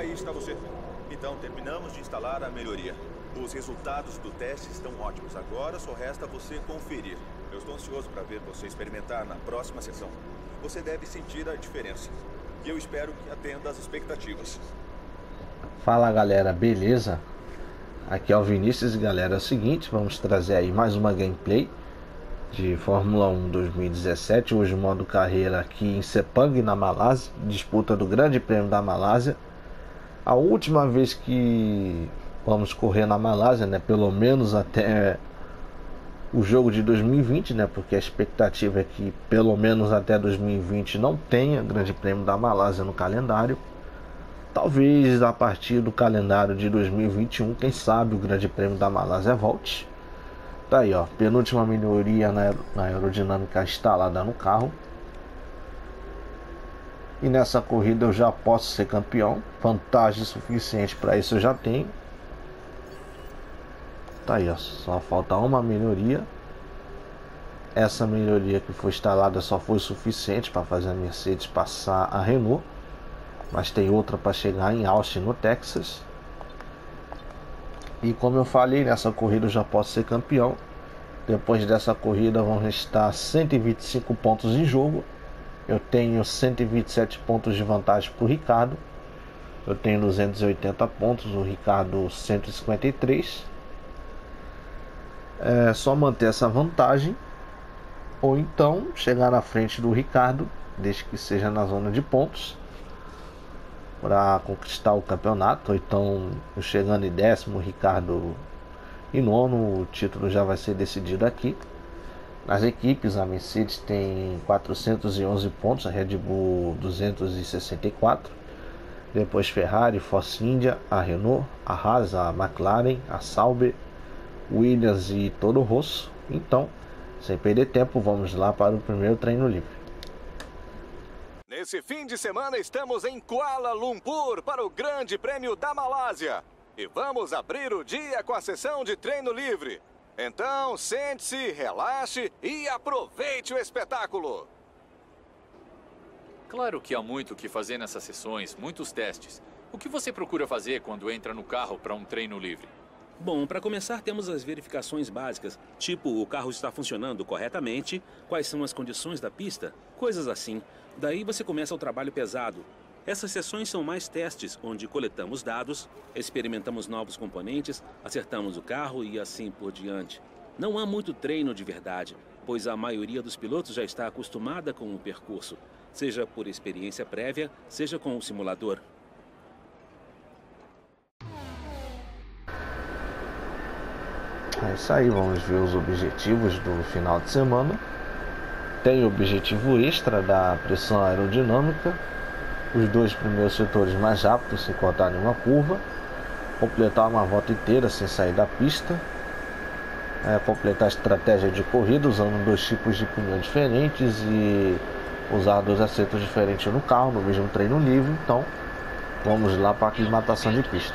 Aí está você. Então, terminamos de instalar a melhoria. Os resultados do teste estão ótimos. Agora só resta você conferir. Eu estou ansioso para ver você experimentar na próxima sessão. Você deve sentir a diferença. E eu espero que atenda às expectativas. Fala galera, beleza? Aqui é o Vinícius e galera, é o seguinte, vamos trazer aí mais uma gameplay de Fórmula 1 2017, hoje modo carreira aqui em Sepang, na Malásia, disputa do Grande Prêmio da Malásia. A última vez que vamos correr na Malásia, né, pelo menos até o jogo de 2020, né, porque a expectativa é que pelo menos até 2020 não tenha Grande Prêmio da Malásia no calendário. Talvez a partir do calendário de 2021, quem sabe o Grande Prêmio da Malásia volte. Tá aí, ó, penúltima melhoria na aerodinâmica instalada no carro. E nessa corrida eu já posso ser campeão. Vantagem suficiente para isso eu já tenho. Tá aí, ó, só falta uma melhoria. Essa melhoria que foi instalada só foi suficiente para fazer a Mercedes passar a Renault. Mas tem outra para chegar em Austin, no Texas. E como eu falei, nessa corrida eu já posso ser campeão. Depois dessa corrida vão restar 125 pontos em jogo. Eu tenho 127 pontos de vantagem para o Ricardo. Eu tenho 280 pontos, o Ricardo 153. É só manter essa vantagem. Ou então chegar na frente do Ricardo, desde que seja na zona de pontos, para conquistar o campeonato. Ou então eu chegando em décimo, o Ricardo em nono, o título já vai ser decidido aqui. Nas equipes, a Mercedes tem 411 pontos, a Red Bull 264, depois Ferrari, Force India, a Renault, a Haas, a McLaren, a Sauber, Williams e Toro Rosso. Então, sem perder tempo, vamos lá para o primeiro treino livre. Nesse fim de semana estamos em Kuala Lumpur para o Grande Prêmio da Malásia. E vamos abrir o dia com a sessão de treino livre. Então, sente-se, relaxe e aproveite o espetáculo. Claro que há muito o que fazer nessas sessões, muitos testes. O que você procura fazer quando entra no carro para um treino livre? Bom, para começar temos as verificações básicas, tipo o carro está funcionando corretamente, quais são as condições da pista, coisas assim. Daí você começa o trabalho pesado. Essas sessões são mais testes, onde coletamos dados, experimentamos novos componentes, acertamos o carro e assim por diante. Não há muito treino de verdade, pois a maioria dos pilotos já está acostumada com o percurso, seja por experiência prévia, seja com o simulador. É isso aí, vamos ver os objetivos do final de semana. Tem o objetivo extra da pressão aerodinâmica, os dois primeiros setores mais rápidos se cortarem uma curva, completar uma volta inteira sem sair da pista, completar a estratégia de corrida usando dois tipos de pneu diferentes e usar dois acertos diferentes no carro, no mesmo treino livre. Então vamos lá para a aclimatação de pista.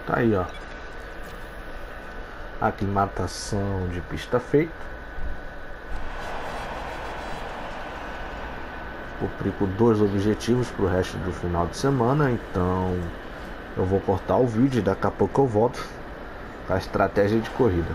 Tá aí, ó. Aclimatação de pista feita. Cumpri com 2 objetivos para o resto do final de semana. Então eu vou cortar o vídeo e daqui a pouco eu volto com a estratégia de corrida.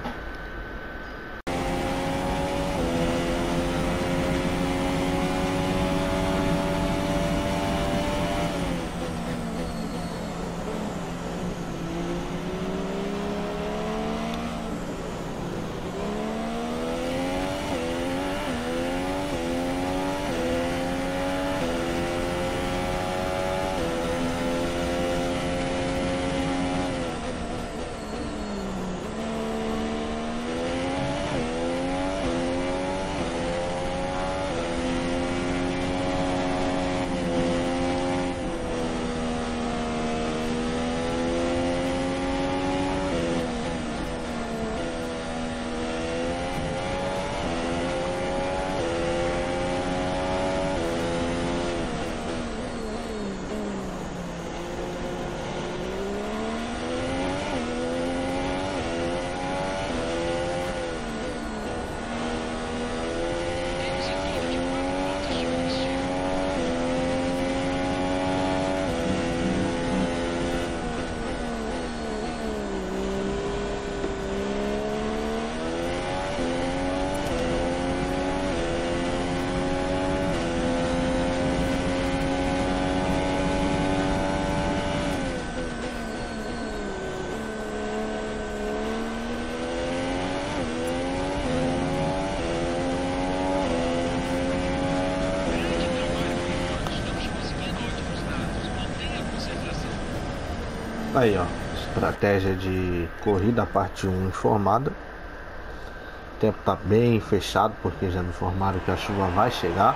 Aí, ó, estratégia de corrida parte 1 informada. O tempo tá bem fechado porque já me informaram que a chuva vai chegar.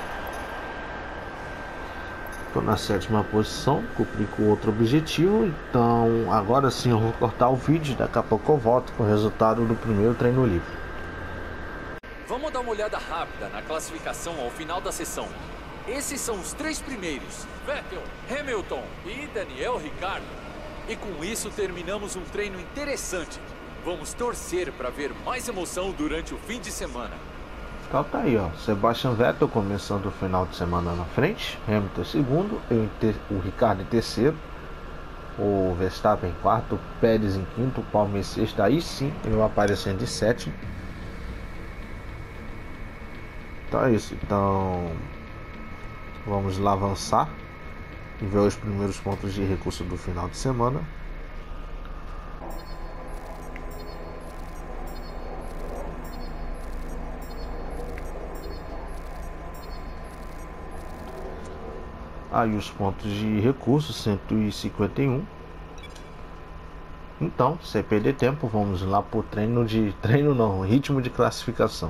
Tô na 7ª posição, cumpri com outro objetivo. Então agora sim eu vou cortar o vídeo. Daqui a pouco eu volto com o resultado do primeiro treino livre. Vamos dar uma olhada rápida na classificação ao final da sessão. Esses são os 3 primeiros: Vettel, Hamilton e Daniel Ricciardo. E com isso terminamos um treino interessante. Vamos torcer para ver mais emoção durante o fim de semana. Então tá aí, ó, Sebastian Vettel começando o final de semana na frente, Hamilton em segundo, o Ricciardo em terceiro, o Verstappen em quarto, Pérez em quinto, o Palmer em sexto. Aí sim ele vai aparecendo em sétimo. Então é isso, então vamos lá avançar e ver os primeiros pontos de recurso do final de semana. Aí os pontos de recurso 151. Então, sem perder tempo, vamos lá pro ritmo de classificação.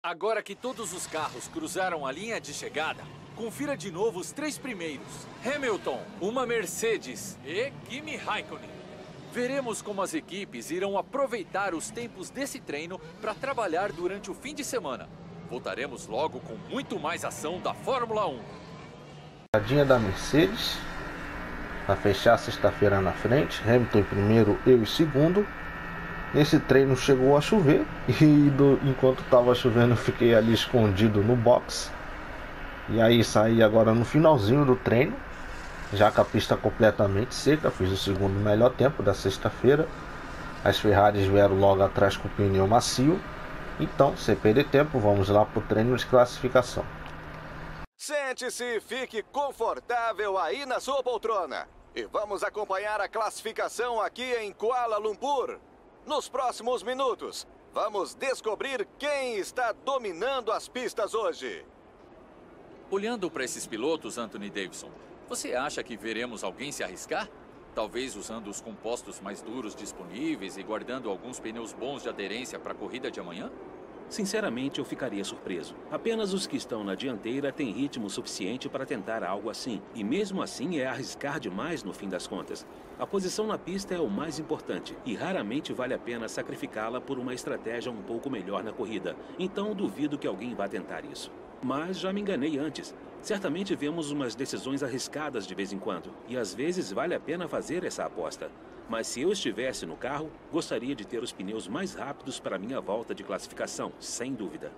Agora que todos os carros cruzaram a linha de chegada, confira de novo os 3 primeiros. Hamilton, uma Mercedes e Kimi Raikkonen. Veremos como as equipes irão aproveitar os tempos desse treino para trabalhar durante o fim de semana. Voltaremos logo com muito mais ação da Fórmula 1. Radinha da Mercedes. Para fechar sexta-feira na frente. Hamilton em primeiro, eu em segundo. Nesse treino chegou a chover. E enquanto estava chovendo eu fiquei ali escondido no box. E aí saí agora no finalzinho do treino. Já com a pista completamente seca. Fiz o segundo melhor tempo da sexta-feira. As Ferraris vieram logo atrás com o pneu macio. Então, sem perder tempo, vamos lá para o treino de classificação. Sente-se e fique confortável aí na sua poltrona. E vamos acompanhar a classificação aqui em Kuala Lumpur. Nos próximos minutos, vamos descobrir quem está dominando as pistas hoje. Olhando para esses pilotos, Anthony Davidson, você acha que veremos alguém se arriscar? Talvez usando os compostos mais duros disponíveis e guardando alguns pneus bons de aderência para a corrida de amanhã? Sinceramente, eu ficaria surpreso. Apenas os que estão na dianteira têm ritmo suficiente para tentar algo assim. E mesmo assim é arriscar demais no fim das contas. A posição na pista é o mais importante e raramente vale a pena sacrificá-la por uma estratégia um pouco melhor na corrida. Então duvido que alguém vá tentar isso. Mas já me enganei antes. Certamente vemos umas decisões arriscadas de vez em quando. E às vezes vale a pena fazer essa aposta. Mas se eu estivesse no carro, gostaria de ter os pneus mais rápidos para minha volta de classificação, sem dúvida.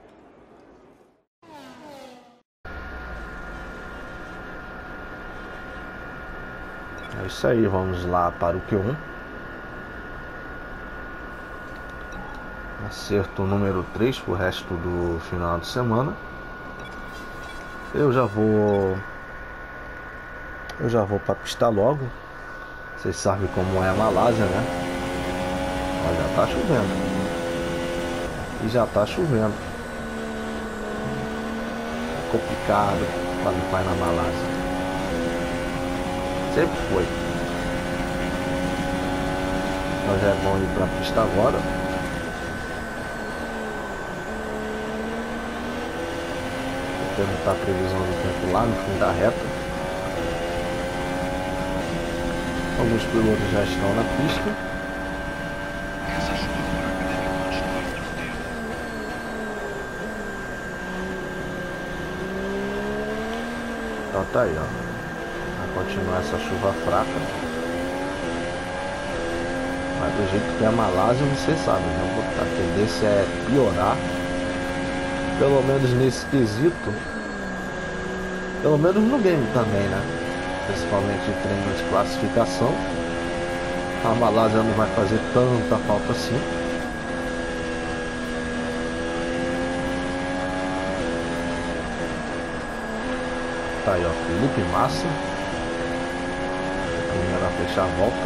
É isso aí, vamos lá para o Q1. Acerto número 3 para o resto do final de semana. Eu já vou para a pista logo. Vocês sabem como é a Malásia, né? Ó, já tá chovendo. E já tá chovendo. É complicado qualificar na Malásia. Sempre foi. Então já é bom ir para a pista agora. Vou perguntar a previsão do tempo lá no fim da reta. Alguns pilotos já estão na pista. Então tá aí, ó. Vai continuar essa chuva fraca. Mas do jeito que é a Malásia, você sabe, né? A tendência é piorar. Pelo menos nesse quesito. Pelo menos no game também, né? Principalmente em treino de classificação. A Malásia não vai fazer tanta falta assim. Tá aí, ó, Felipe Massa. Primeiro a fechar a volta.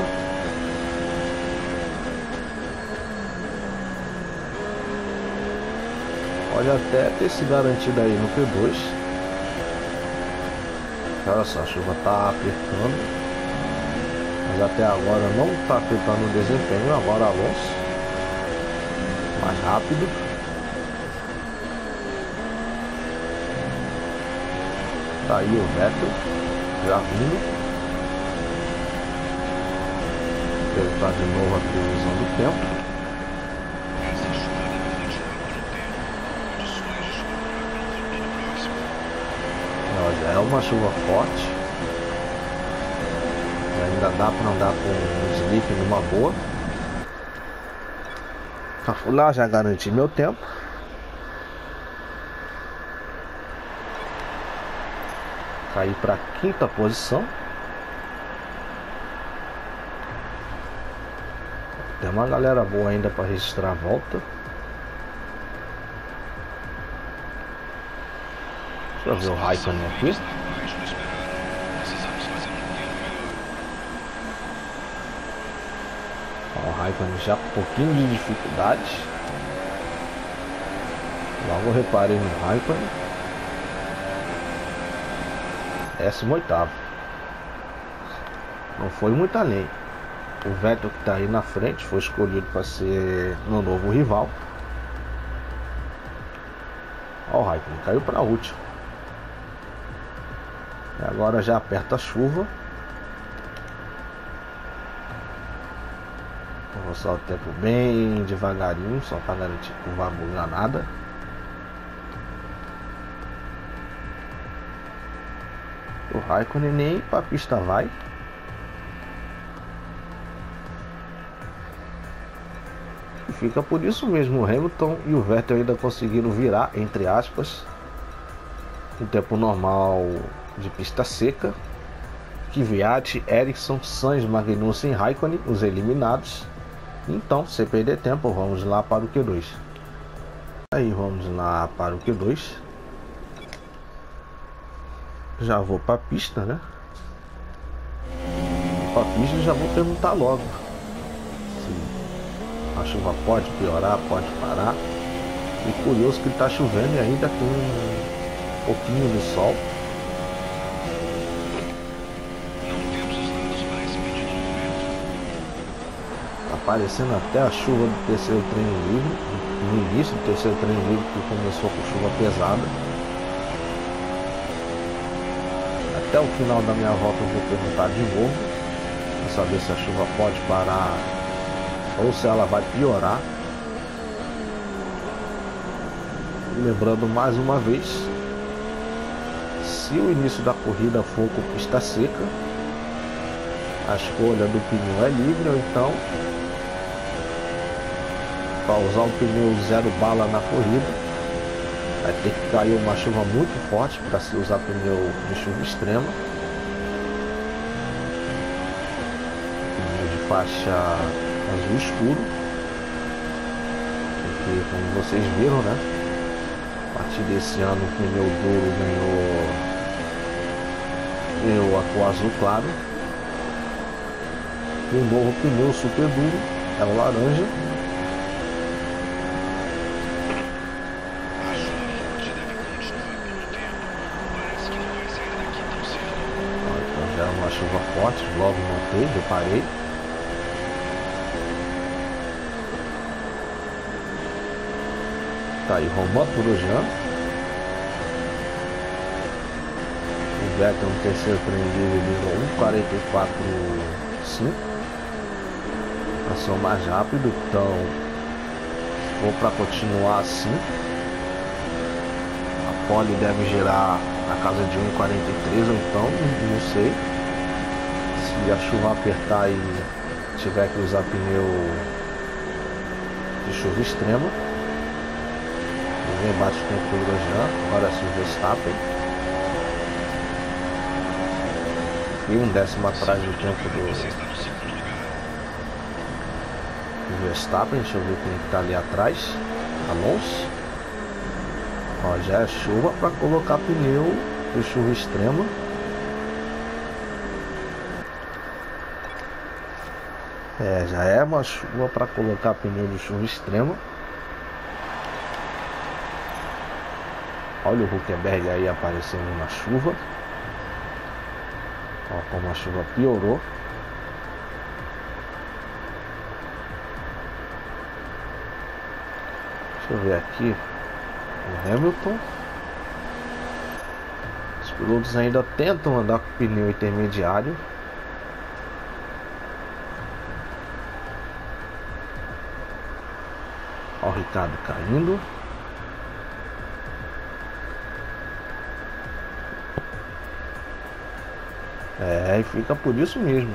Pode até ter se garantido aí no P2. Olha só, a chuva tá apertando. Mas até agora não tá afetando o desempenho. Agora Alonso. Mais rápido. Tá aí o Vettel. Já vindo. Tentar de novo a previsão do tempo. É uma chuva forte. Ainda dá para andar com um slip numa boa. Fui lá, já garanti meu tempo. Caí para a 5ª posição. Tem uma galera boa ainda para registrar a volta. Deixa eu ver o Raikkonen aqui. Ó, o Raikkonen já com um pouquinho de dificuldade. Logo reparei no Raikkonen. 18º. Não foi muito além. O Vettel que está aí na frente foi escolhido para ser no novo rival. Ó, o Raikkonen caiu para último. E agora já aperta a chuva. Vou só o tempo bem devagarinho, só para garantir que não vai bugar nada. O Raikkonen nem para a pista vai. E fica por isso mesmo. O Hamilton e o Vettel ainda conseguiram virar, entre aspas, em tempo normal de pista seca. Kvyat, Ericsson, Sainz, Magnussen e Raikkonen, os eliminados. Então, sem perder tempo, vamos lá para o Q2. Aí vamos lá para o Q2. Já vou para a pista, né? Para a pista já vou perguntar logo se a chuva pode piorar, pode parar. E curioso que está chovendo e ainda tem um pouquinho de sol. Aparecendo até a chuva do terceiro treino livre, no início do terceiro treino livre, que começou com chuva pesada. Até o final da minha volta eu vou perguntar de novo, para saber se a chuva pode parar ou se ela vai piorar. E lembrando mais uma vez, se o início da corrida for com pista seca, a escolha do pneu é livre, ou então para usar um pneu zero bala na corrida vai ter que cair uma chuva muito forte para se usar pneu de chuva extrema. Pneu de faixa azul escuro, porque como vocês viram, né, a partir desse ano o pneu duro ganhou a cor azul claro. E o novo pneu super duro é o laranja. Uma chuva forte, logo montei, reparei. Tá aí, Romain Grosjean. O Vettel no terceiro treino livre ligou 1:44.5. Passou mais rápido, então vou para continuar assim. A pole deve gerar na casa de 1:43, ou então, não sei. Se a chuva apertar e tiver que usar pneu de chuva extrema. Ninguém bate o tempo do Grosjean, agora é o Verstappen. E 1/10 atrás do tempo do Verstappen. Deixa eu ver quem está ali atrás. Alonso. Ó, já é chuva para colocar pneu de chuva extrema. Já é uma chuva para colocar pneu de chuva extrema. Olha o Hülkenberg aí aparecendo na chuva. Ó, como a chuva piorou. Deixa eu ver aqui o Hamilton. Os pilotos ainda tentam andar com pneu intermediário. Ó, o Ricardo caindo. E fica por isso mesmo.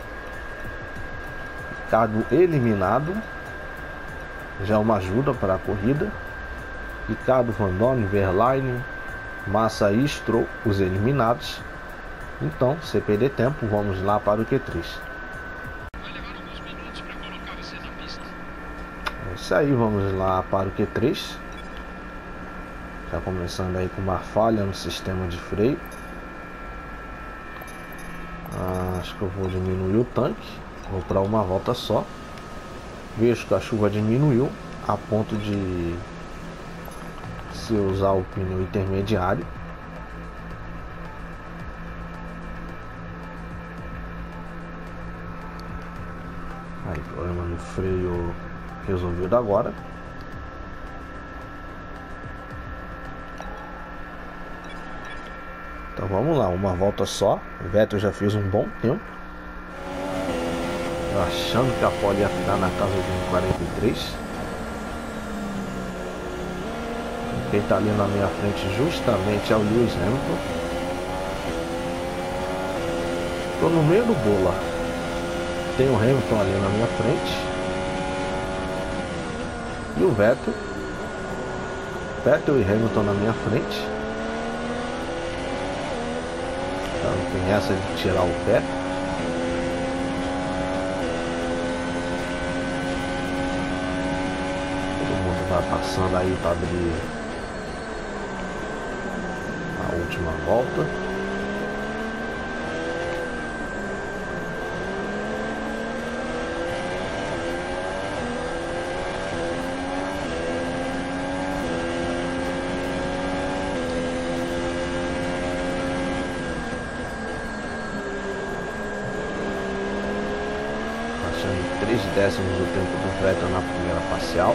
Ricardo eliminado. Já é uma ajuda para a corrida. Ricardo, Van Dorn, Verlaine, Massa e Stroll, os eliminados. Então, sem perder tempo, vamos lá para o Q3. Vai levar alguns minutos para colocar você na pista. É isso aí, vamos lá para o Q3. Já começando aí com uma falha no sistema de freio. Acho que eu vou diminuir o tanque. Vou para uma volta só. Vejo que a chuva diminuiu a ponto de se usar o pneu intermediário. Aí, problema no freio resolvido agora. Então vamos lá, uma volta só. O Vettel já fez um bom tempo. Eu achando que a pole ia ficar na casa de 1,43. Quem está ali na minha frente justamente é o Lewis Hamilton. Estou no meio do bolo. Tem o Hamilton ali na minha frente. E o Vettel. Vettel e Hamilton na minha frente. Então tem essa de tirar o pé. Todo mundo vai passando aí para abrir a última volta. Achando 3 décimos do tempo do Vettel na primeira parcial.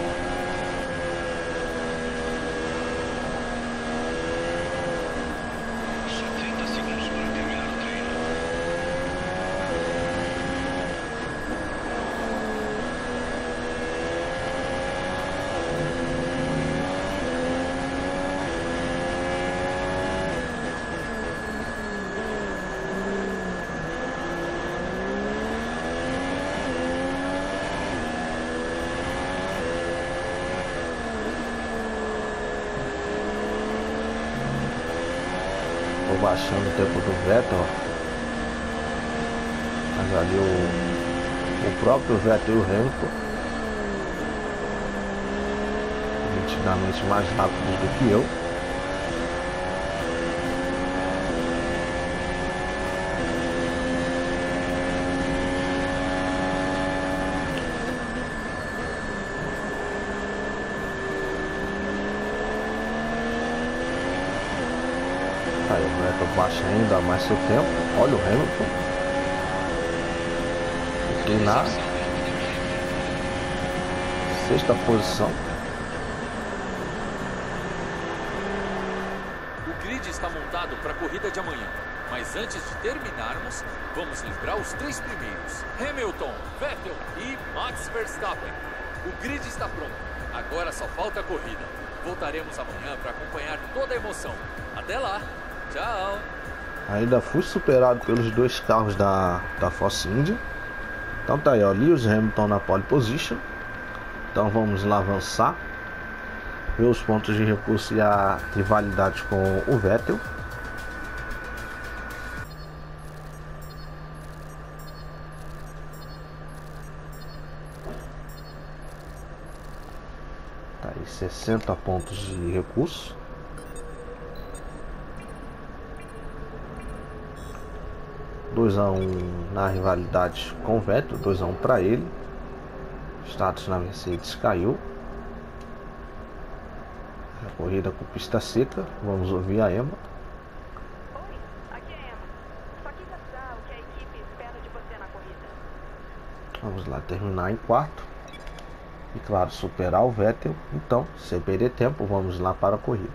Baixando o tempo do Vettel, mas ali o próprio Vettel e o Hamilton nitidamente mais rápidos do que eu. Aí o Vettel baixa ainda mais seu tempo. Olha o Hamilton. Aqui na 6ª posição. O grid está montado para a corrida de amanhã. Mas antes de terminarmos, vamos lembrar os 3 primeiros: Hamilton, Vettel e Max Verstappen. O grid está pronto. Agora só falta a corrida. Voltaremos amanhã para acompanhar toda a emoção. Até lá! Tchau! Ainda fui superado pelos 2 carros da Force India. Então tá aí, ó, Lewis Hamilton na pole position. Então vamos lá avançar, ver os pontos de recurso e a rivalidade com o Vettel. Tá aí 60 pontos de recurso. 2-1 na rivalidade com o Vettel, 2-1 para ele. Status na Mercedes caiu. A corrida com pista seca. Vamos ouvir a Emma. Oi, aqui é a Emma. Só quis avisar o que a equipe espera de você na corrida. Vamos lá, terminar em 4º. E claro, superar o Vettel. Então, sem perder tempo, vamos lá para a corrida.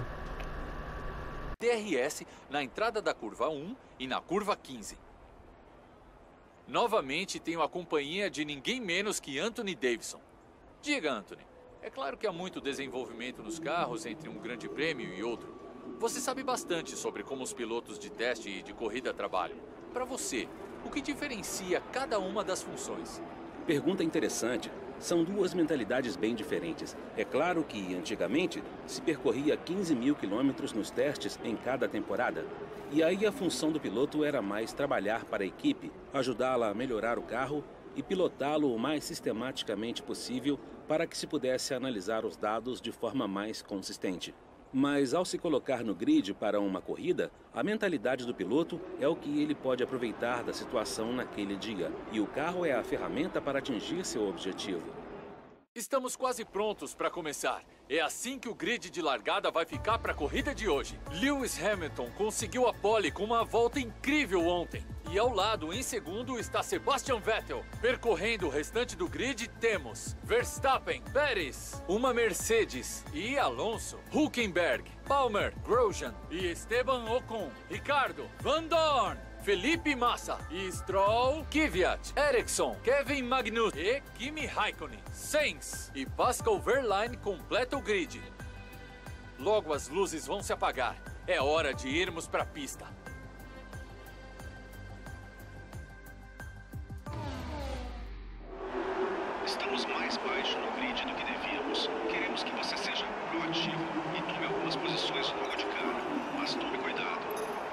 DRS na entrada da curva 1 e na curva 15. Novamente tenho a companhia de ninguém menos que Anthony Davidson. Diga, Anthony, é claro que há muito desenvolvimento nos carros entre um grande prêmio e outro. Você sabe bastante sobre como os pilotos de teste e de corrida trabalham. Para você, o que diferencia cada uma das funções? Pergunta interessante. São 2 mentalidades bem diferentes. É claro que, antigamente, se percorria 15 mil quilômetros nos testes em cada temporada. E aí a função do piloto era mais trabalhar para a equipe, ajudá-la a melhorar o carro e pilotá-lo o mais sistematicamente possível para que se pudesse analisar os dados de forma mais consistente. Mas ao se colocar no grid para uma corrida, a mentalidade do piloto é o que ele pode aproveitar da situação naquele dia. E o carro é a ferramenta para atingir seu objetivo. Estamos quase prontos para começar. É assim que o grid de largada vai ficar para a corrida de hoje. Lewis Hamilton conseguiu a pole com uma volta incrível ontem. E ao lado, em segundo, está Sebastian Vettel. Percorrendo o restante do grid, temos Verstappen, Pérez, uma Mercedes e Alonso, Hülkenberg, Palmer, Grosjean e Esteban Ocon, Ricardo, Van Dorn, Felipe Massa e Stroll, Kvyat, Ericsson, Kevin Magnussen e Kimi Raikkonen, Sainz e Pascal Wehrlein completa o grid. Logo as luzes vão se apagar. É hora de irmos para a pista. Estamos mais baixo no grid do que devíamos. Queremos que você seja proativo e tome algumas posições logo de cara. Mas tome cuidado.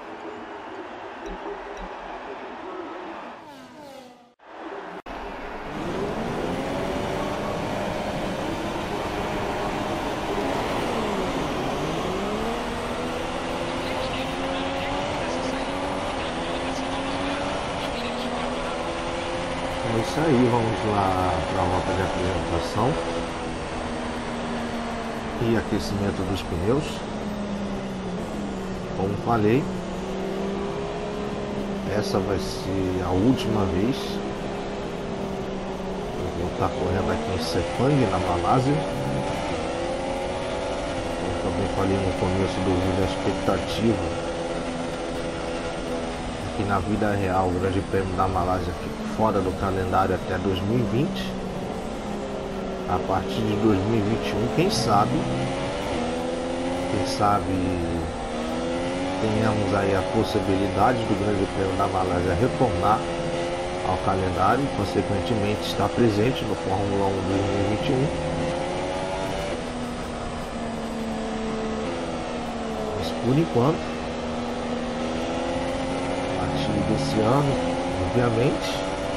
É isso aí, vamos lá para a rota de apresentação e aquecimento dos pneus. Como falei, essa vai ser a última vez. Eu vou estar correndo aqui em Sepang, na Malásia. Como também falei no começo do vídeo, a expectativa que na vida real o Grande Prêmio da Malásia fica fora do calendário até 2020. A partir de 2021, quem sabe tenhamos aí a possibilidade do Grande Prêmio da Malásia retornar ao calendário e consequentemente estar presente no Fórmula 1 2021. Mas por enquanto, desse ano, obviamente,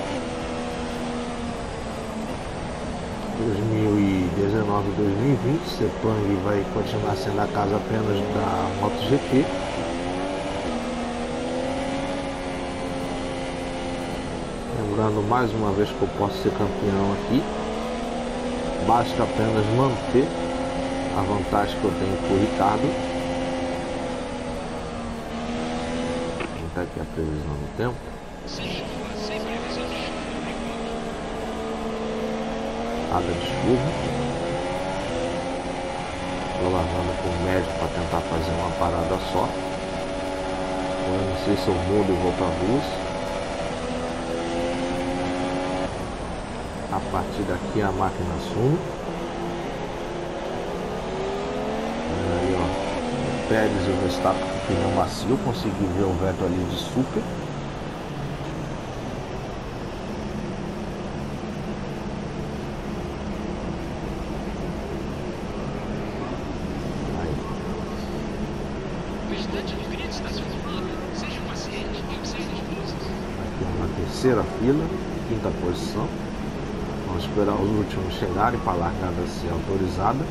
2019 e 2020, Sepang vai continuar sendo a casa apenas da MotoGP. Lembrando mais uma vez que eu posso ser campeão aqui, basta apenas manter a vantagem que eu tenho com o Ricardo. Aqui a previsão do tempo. Nada de chuva. Estou lavando com o médico para tentar fazer uma parada só. Eu não sei se eu mudo e vou para a luz. A partir daqui a máquina assume. Aí, ó, o Pérez e o Verstappen com pneu macio, consegui ver o Vettel ali de super. Aí. O restante do grid está se formando. Seja paciente e observe as luzes. Aqui uma terceira fila, quinta posição. Vamos esperar os últimos chegarem para a largada ser autorizada.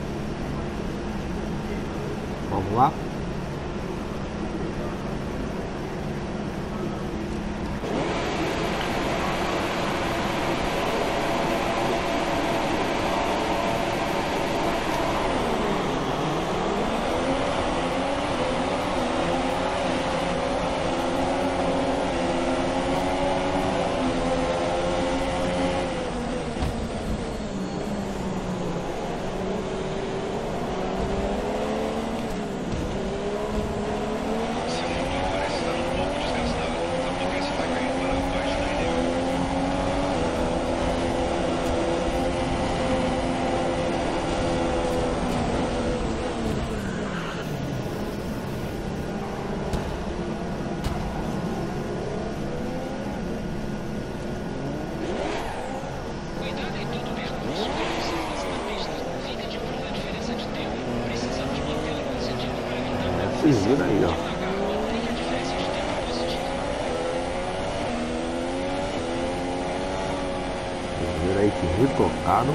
Vamos lá. Se vira aí, ó. Se vira aí que retocado.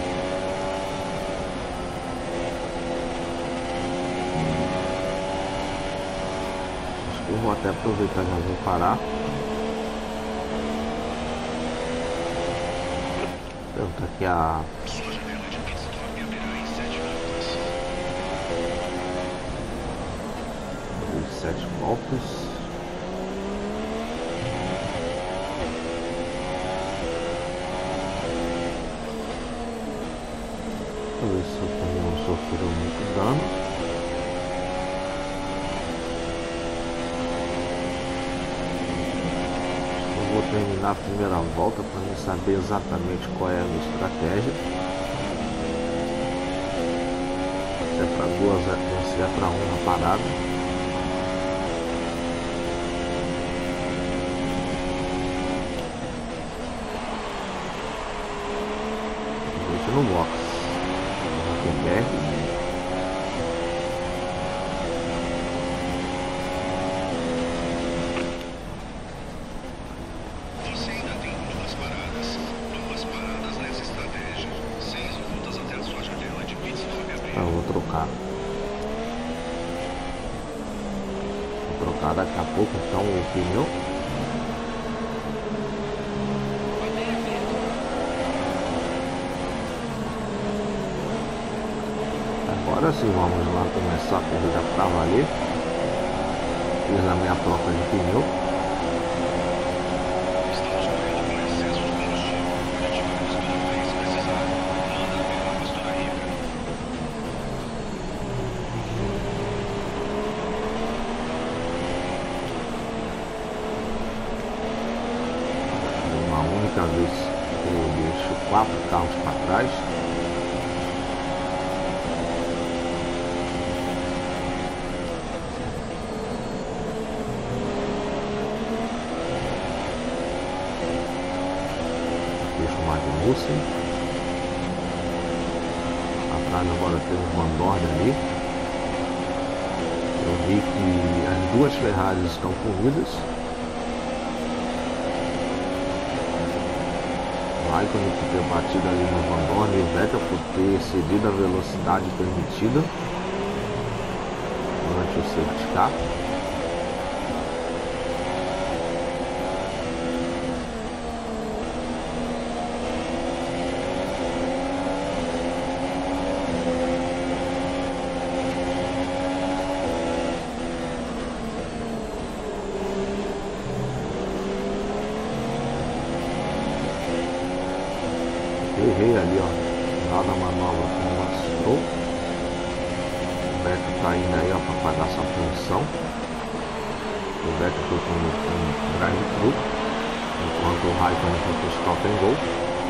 Acho que eu vou até aproveitar e já vou parar. Pronto, aqui a... 7 voltas. tirou muito dano. Eu vou terminar a primeira volta para mim saber exatamente qual é a minha estratégia. Se é para 2, se é para 1 na parada. No box BR. Você ainda tem 2 paradas. 2 paradas nessa estratégia. 6 voltas até a sua janela de pits 9 abril. Eu vou trocar. Vou trocar daqui a pouco então o pneu. Agora sim, vamos lá começar a corrida para valer. Fiz a minha troca de pneu. Estamos correndo com excesso de combustível. Ativamos toda vez que precisar. Manda ver na Costa Rica. Uma única vez que eu deixo 4 carros para trás. Magnussen. Atrás agora temos Van Dorn ali. Eu vi que as 2 Ferraris estão corridas. O Raikkonen por ter batido ali no Van Dorn e o Vettel por ter excedido a velocidade permitida durante o safety car. Errei ali, ó, lá da manobra com o Stroll. O Vettel tá indo aí, ó, para pagar essa posição. O Vettel foi com um drive-thru, enquanto o Raikkonen foi com o stop and go.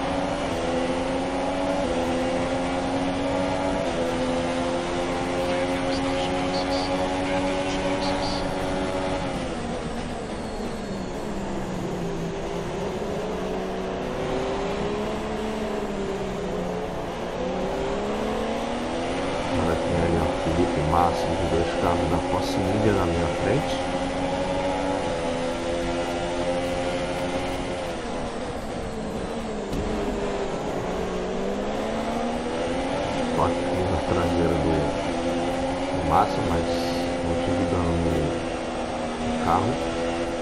Máximo de 2 carros da Force India na minha frente. Estou aqui na traseira do Massa, mas não tive dano no carro.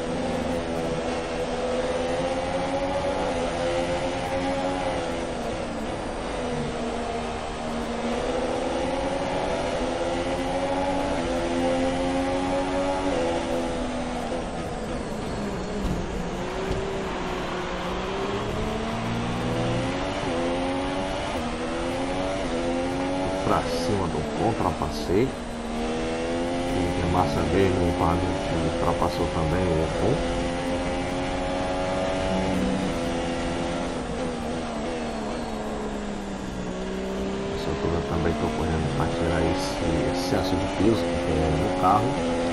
Pra cima do ultrapassei. E Massa veio no quadro que ultrapassou também o Ocon. Essa altura também estou correndo para tirar esse excesso de peso que tem no carro.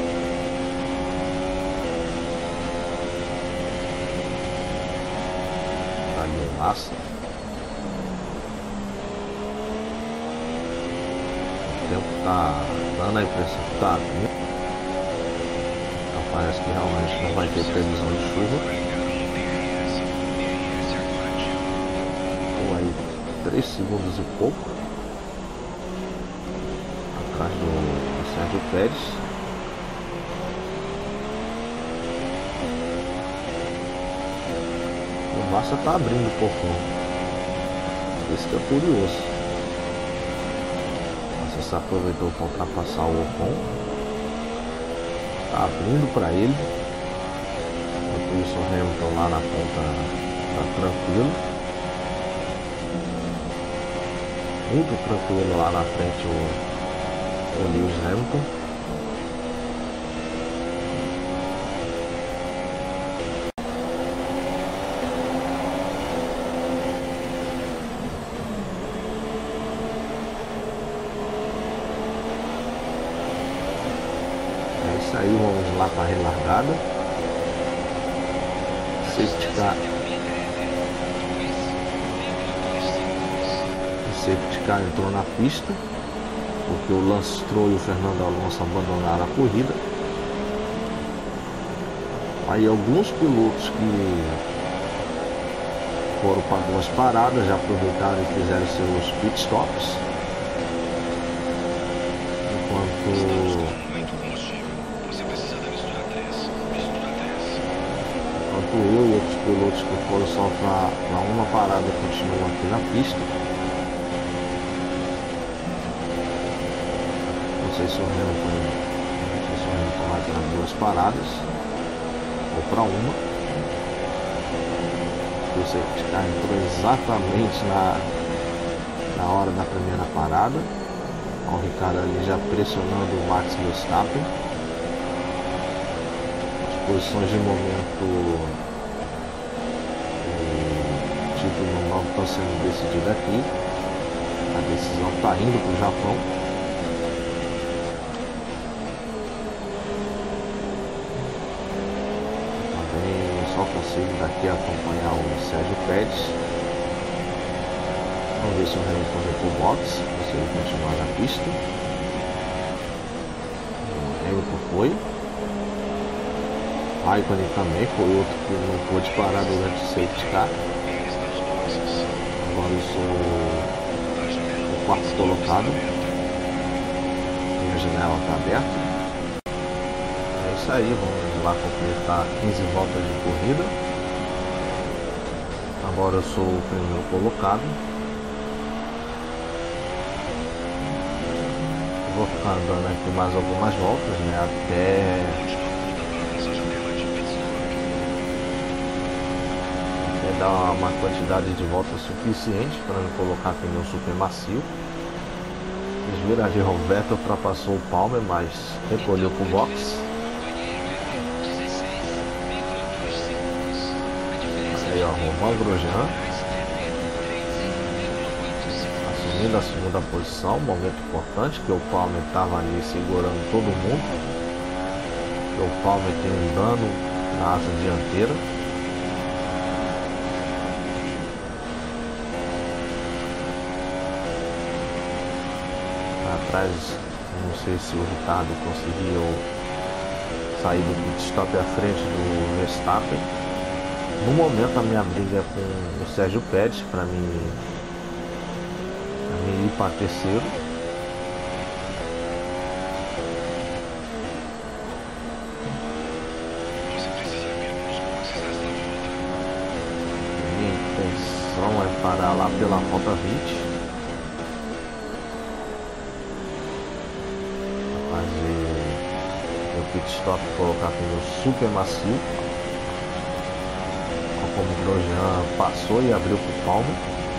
Tá ali o Massa. O tempo tá dando a impressão que tá vindo. Então parece que realmente não vai ter previsão de chuva. Estou aí 3 segundos e pouco atrás do Sérgio Pérez. O Massa tá abrindo um pouquinho. Isso que é curioso. Se aproveitou para ultrapassar o Ocon, tá abrindo para ele. Enquanto isso, o Hamilton lá na ponta tá tranquilo. Muito tranquilo lá na frente o Lewis Hamilton. É isso aí, vamos lá para a relargada. Safety car. O safety car entrou na pista, porque o Lance Stroll e o Fernando Alonso abandonaram a corrida. Aí alguns pilotos que foram para duas paradas já aproveitaram e fizeram seus pitstops. Enquanto eu e outros pilotos que foram só para uma parada continuam aqui na pista. Não sei se o Hamilton vai para duas paradas ou para uma. O safety car entrou exatamente na hora da primeira parada. Olha o Ricardo ali já pressionando o Max Verstappen. Posições de momento, o título não está sendo decidido aqui. A decisão está indo para o Japão. Também só consigo daqui acompanhar o Sérgio Pérez. Vamos ver se o Hamilton vai para o box, se ele continuar na pista. O Hamilton foi. Raikkonen também foi outro que não pôde parar durante o safety car. Agora eu sou o quarto colocado. Minha janela está aberta. É isso aí, vamos lá completar 15 voltas de corrida. Agora eu sou o primeiro colocado. Vou ficar andando aqui mais algumas voltas, né? Até dar uma quantidade de voltas suficiente para não colocar pneu super macio. Vocês viram ali, Roberto ultrapassou o Palmer, mas recolheu para o box. Aí ó, Romain Grosjean assumindo a segunda posição, momento importante, que o Palmer estava ali segurando todo mundo. O Palmer tem um dano na asa dianteira. Atrás, não sei se o Ricardo conseguiu sair do pit stop à frente do Verstappen. No momento a minha briga é com o Sérgio Pérez para mim ir para terceiro. Minha intenção é parar lá pela volta 20. Pit stop, colocar pneu super macio. Olha como o Grosjean passou e abriu para o Palmer.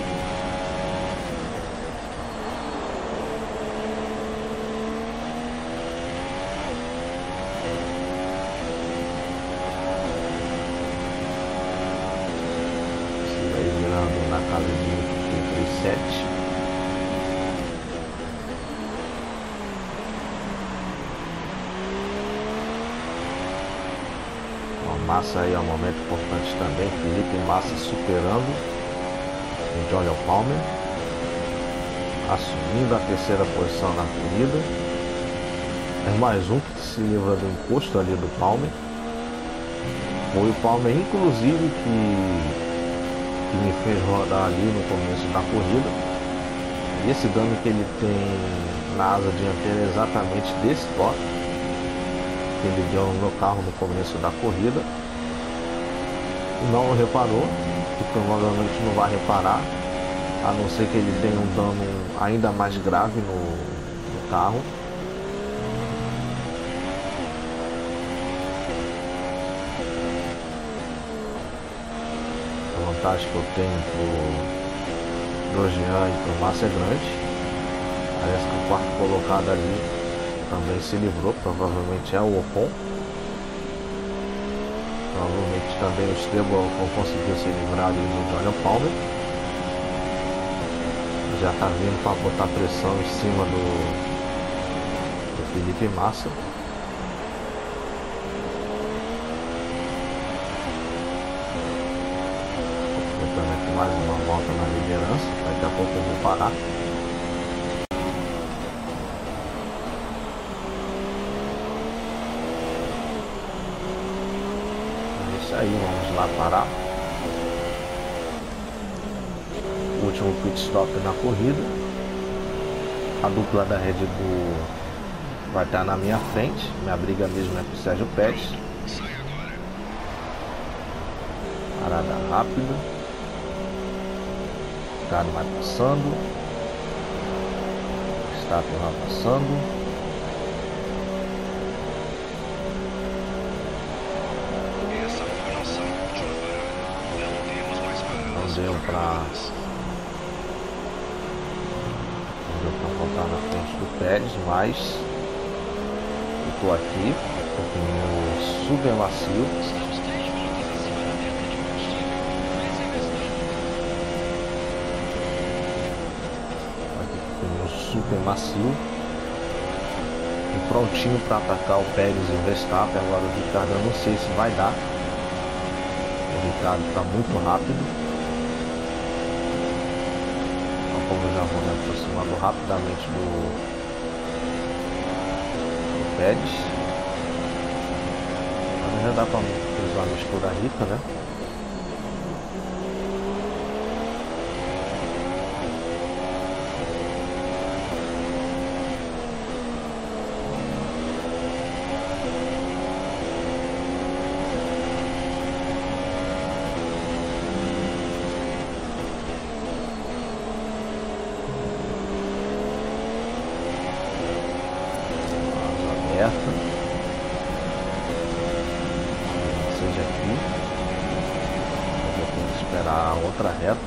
Isso aí virando na casa de 37. Massa aí é um momento importante também. Felipe Massa superando o Johnny Palmer, assumindo a terceira posição na corrida. É mais um que se livra do encosto ali do Palmer. Foi o Palmer inclusive que me fez rodar ali no começo da corrida. E esse dano que ele tem na asa dianteira é exatamente desse toque que ele deu no meu carro no começo da corrida. Não reparou, e provavelmente não vai reparar, a não ser que ele tenha um dano ainda mais grave no carro. A vantagem que eu tenho Grosjean e pro Massa é grande. Parece que o quarto colocado ali também se livrou, provavelmente é o Ocon. Provavelmente também o Esteban Ocon conseguiu se livrar ali do Júnior Palmer. Já tá vindo para botar pressão em cima do Felipe Massa. Tentando aqui mais uma volta na liderança, daqui a pouco eu vou parar. Aí vamos lá parar. Último pit stop na corrida. A dupla da Red Bull vai estar na minha frente. Minha briga mesmo é com o Sérgio Pérez. Parada rápida. O cara vai passando. Verstappen vai passando. Deu pra voltar na frente do Pérez, mas eu tô aqui com o pneu super macio. Aqui com o pneu super macio e prontinho para atacar o Pérez e o Verstappen. Agora o Ricardo eu não sei se vai dar. O Ricardo está muito rápido. Como eu já vou me aproximando rapidamente do Pérez. Mas já dá para usar a mistura rica, né? Seja aqui, eu tenho que esperar a outra reta.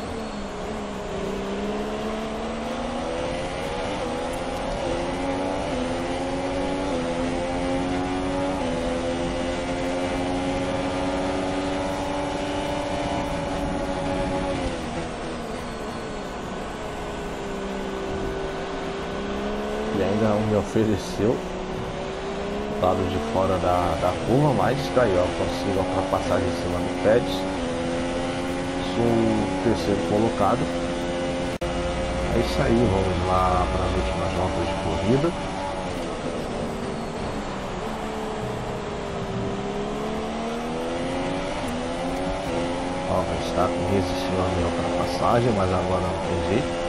E ainda me ofereceu lado de fora da curva, mas tá aí, ó, consigo a ultrapassagem em cima do Pérez. Sou o terceiro colocado. É isso aí, vamos lá para as últimas voltas de corrida. Ó, o Verstappen resistiu a minha ultrapassagem, mas agora não tem jeito.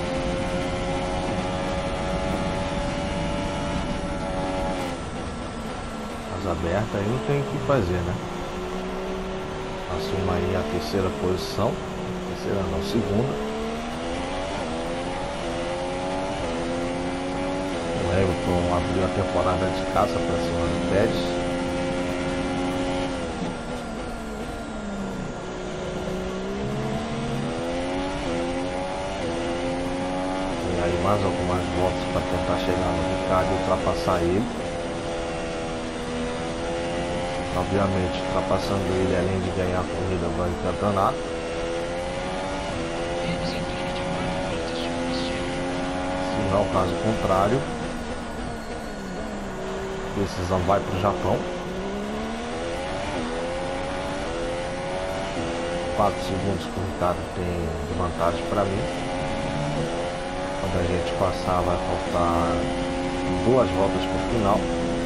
Aberta aí não tem o que fazer, né? Assumo aí a terceira posição. Terceira não, segunda. O Hamilton abriu a temporada de caça para cima do Pérez. E aí mais algumas voltas para tentar chegar no Ricardo e ultrapassar ele. Obviamente, ultrapassando ele, além de ganhar a corrida, vai no campeonato. Se não é o caso contrário, a decisão vai para o Japão. 4 segundos que o Ricardo tem de vantagem para mim. Quando a gente passar, vai faltar 2 voltas para o final.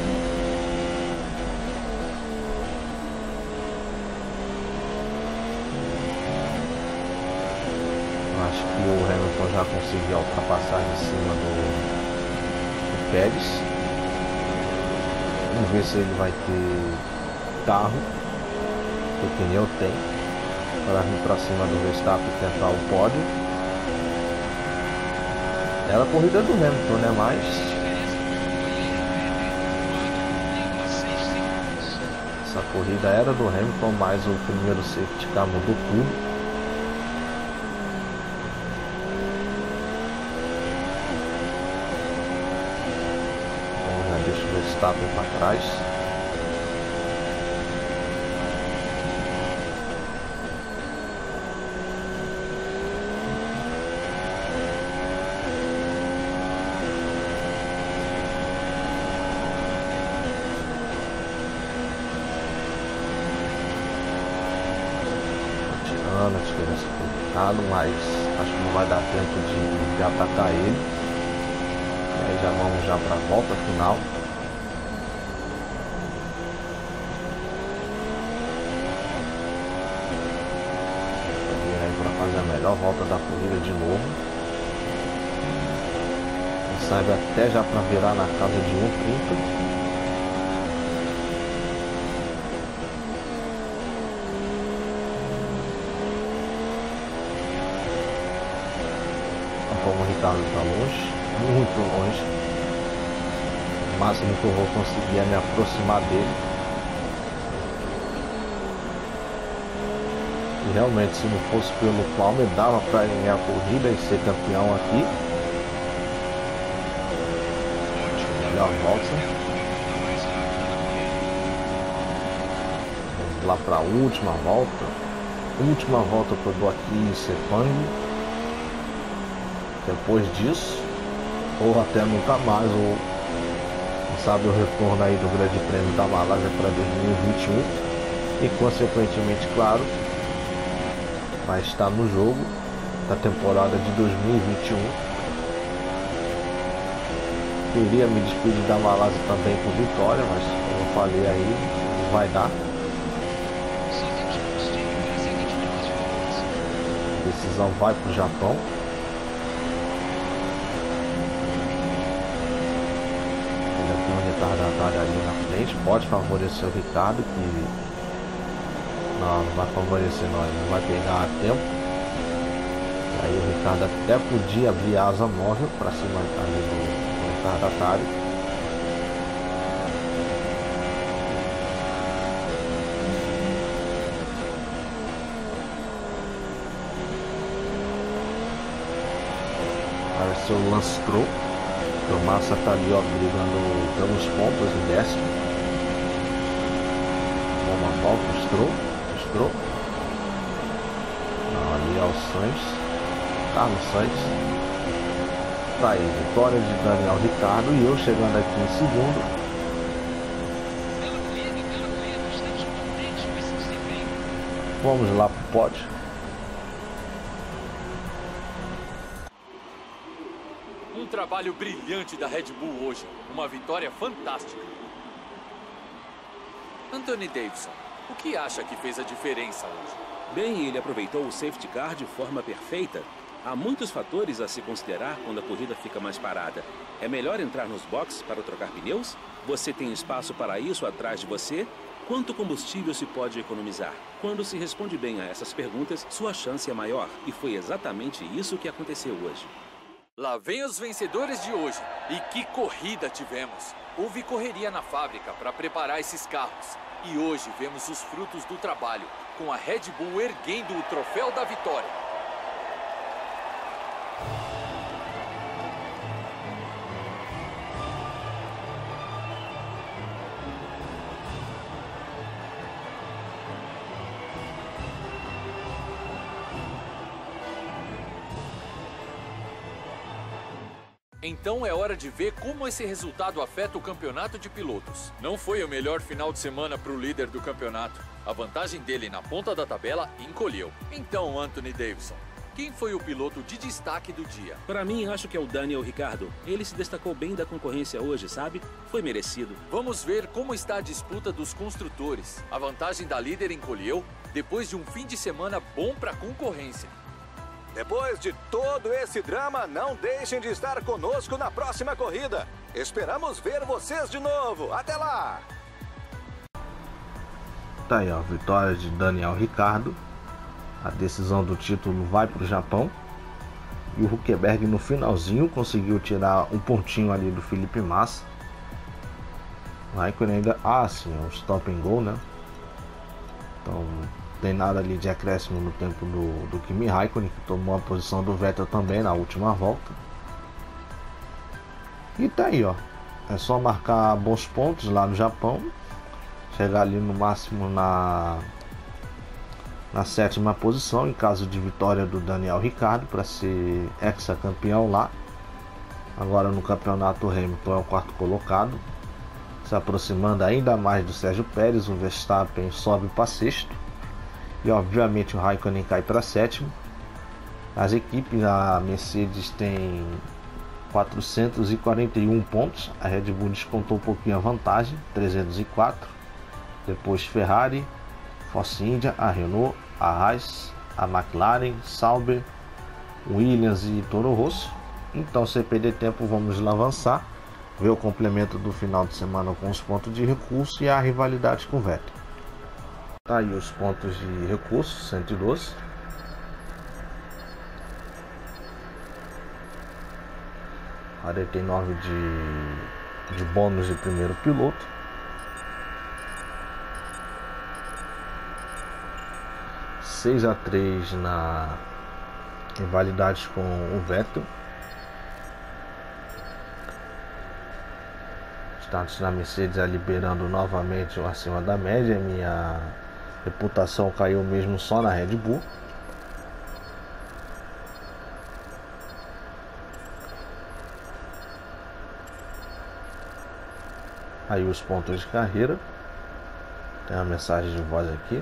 Acho que o Hamilton já conseguiu ultrapassar em cima do Pérez. Vamos ver se ele vai ter carro, que o pneu tem, para vir para cima do Verstappen e tentar o pódio. Era a corrida do Hamilton, né? Mas essa corrida era do Hamilton, mas o primeiro safety car mudou tudo. Verstappen para trás. A diferença complicado, mas acho que não vai dar tempo de atacar ele. E aí já vamos já para a volta final. Vir aí para fazer a melhor volta da corrida de novo. E serve até já para virar na casa de 1,30. Como o Ricardo está longe, muito longe. O máximo que eu vou conseguir é me aproximar dele. E realmente, se não fosse pelo Palmer, dava para ganhar a corrida e ser campeão aqui. Melhor volta. Vamos lá para a última volta. Última volta que eu dou aqui em Sepang. Depois disso, ou até nunca mais, ou quem sabe o retorno aí do Grande Prêmio da Malásia para 2021 e consequentemente, claro, vai estar no jogo da temporada de 2021. Queria me despedir da Malásia também por vitória, mas como eu falei aí, não vai dar. A decisão vai para o Japão. Retardatário ali na frente, pode favorecer o Ricardo, que não vai favorecer nós, não vai pegar a tempo. Aí o Ricardo até podia abrir a asa móvel para cima ali do retardatário. Aí seu Lance Stroll. O Massa tá ali, ó, brigando pelos pontos em décimo. Uma volta, Stroll. Ali é o Sainz, Carlos Sainz. Tá aí, vitória de Daniel Ricciardo e eu chegando aqui em segundo. Vamos lá pro pódio. Um trabalho brilhante da Red Bull hoje. Uma vitória fantástica. Anthony Davidson, o que acha que fez a diferença hoje? Bem, ele aproveitou o safety car de forma perfeita. Há muitos fatores a se considerar quando a corrida fica mais parada. É melhor entrar nos boxes para trocar pneus? Você tem espaço para isso atrás de você? Quanto combustível se pode economizar? Quando se responde bem a essas perguntas, sua chance é maior. E foi exatamente isso que aconteceu hoje. Lá vem os vencedores de hoje. E que corrida tivemos! Houve correria na fábrica para preparar esses carros. E hoje vemos os frutos do trabalho, com a Red Bull erguendo o troféu da vitória. Então é hora de ver como esse resultado afeta o campeonato de pilotos. Não foi o melhor final de semana para o líder do campeonato. A vantagem dele na ponta da tabela encolheu. Então, Anthony Davidson, quem foi o piloto de destaque do dia? Para mim, acho que é o Daniel Ricciardo. Ele se destacou bem da concorrência hoje, sabe? Foi merecido. Vamos ver como está a disputa dos construtores. A vantagem da líder encolheu depois de um fim de semana bom para a concorrência. Depois de todo esse drama, não deixem de estar conosco na próxima corrida. Esperamos ver vocês de novo. Até lá! Tá aí, ó, vitória de Daniel Ricciardo. A decisão do título vai para o Japão. E o Hülkenberg no finalzinho conseguiu tirar um pontinho ali do Felipe Massa. O Raikkonen ainda... Ah, sim, é um stop and go, né? Então... tem nada ali de acréscimo no tempo do Kimi Raikkonen, que tomou a posição do Vettel também na última volta. E tá aí, ó. É só marcar bons pontos lá no Japão, chegar ali no máximo na 7ª posição, em caso de vitória do Daniel Ricciardo, para ser hexacampeão lá. Agora no campeonato, o Hamilton é o 4º colocado, se aproximando ainda mais do Sérgio Pérez. O Verstappen sobe para 6º e obviamente o Raikkonen cai para 7º. As equipes, a Mercedes tem 441 pontos, a Red Bull descontou um pouquinho a vantagem, 304. Depois Ferrari, Force India, a Renault, a Haas, a McLaren, Sauber, Williams e Toro Rosso. Então, sem perder tempo, vamos lá avançar, ver o complemento do final de semana com os pontos de recurso e a rivalidade com o Vettel. Tá aí os pontos de recurso, 112. $49 de bônus de primeiro piloto. (6-3) na rivalidade com o Vettel. Status na Mercedes liberando novamente o acima da média. Minha reputação caiu mesmo só na Red Bull. Aí os pontos de carreira. Tem uma mensagem de voz aqui.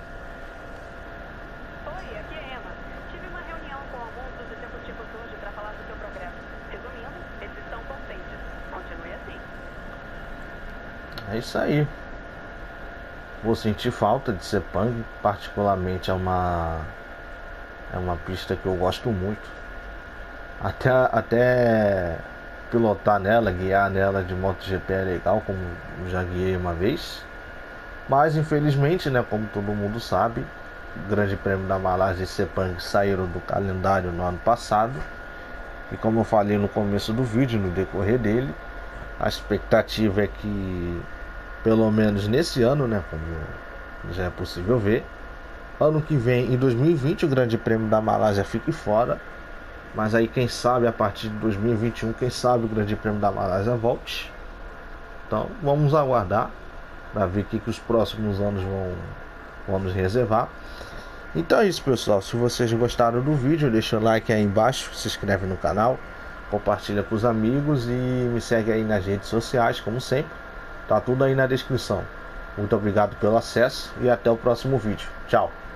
Oi, aqui é Emma. Tive uma reunião com alguns dos executivos hoje para falar do seu progresso. Resumindo, eles estão contentes. Continue assim. É isso aí. Vou sentir falta de Sepang, particularmente é uma pista que eu gosto muito. Até pilotar nela, guiar nela de MotoGP é legal, como já guiei uma vez. Mas infelizmente, né, como todo mundo sabe, o Grande Prêmio da Malásia e Sepang saíram do calendário no ano passado. E como eu falei no começo do vídeo, no decorrer dele, a expectativa é que, pelo menos nesse ano, né, como já é possível ver, ano que vem, em 2020, o Grande Prêmio da Malásia fique fora. Mas aí, quem sabe, a partir de 2021, quem sabe o Grande Prêmio da Malásia volte. Então, vamos aguardar para ver o que os próximos anos vão nos reservar. Então é isso, pessoal. Se vocês gostaram do vídeo, deixa o like aí embaixo, se inscreve no canal, compartilha com os amigos e me segue aí nas redes sociais, como sempre. Tá tudo aí na descrição. Muito obrigado pelo acesso e até o próximo vídeo. Tchau!